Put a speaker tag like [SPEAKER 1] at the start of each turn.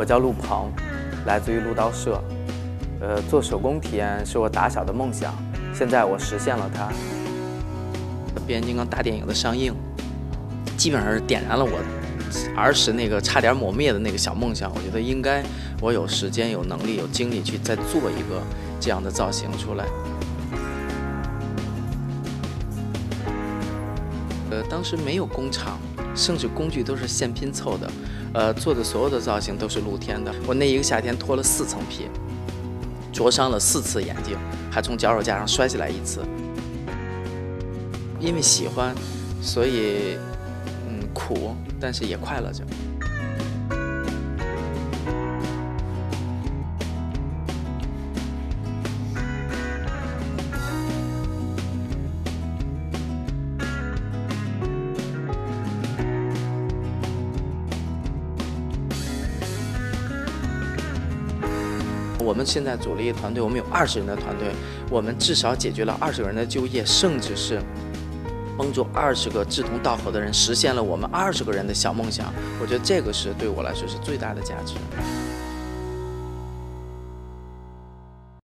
[SPEAKER 1] 我叫陆鹏，来自于陆道社。做手工体验是我打小的梦想，现在我实现了它。变形金刚大电影的上映，基本上是点燃了我儿时那个差点抹灭的那个小梦想。我觉得应该我有时间、有能力、有精力去再做一个这样的造型出来。当时没有工厂，甚至工具都是现拼凑的，做的所有的造型都是露天的。我那一个夏天脱了4层皮，灼伤了4次眼睛，还从脚手架上摔下来1次。因为喜欢，所以苦，但是也快乐着。我们现在组了一个团队，我们有20人的团队，我们至少解决了20个人的就业，甚至是帮助20个志同道合的人实现了我们20个人的小梦想。我觉得这个是对我来说是最大的价值。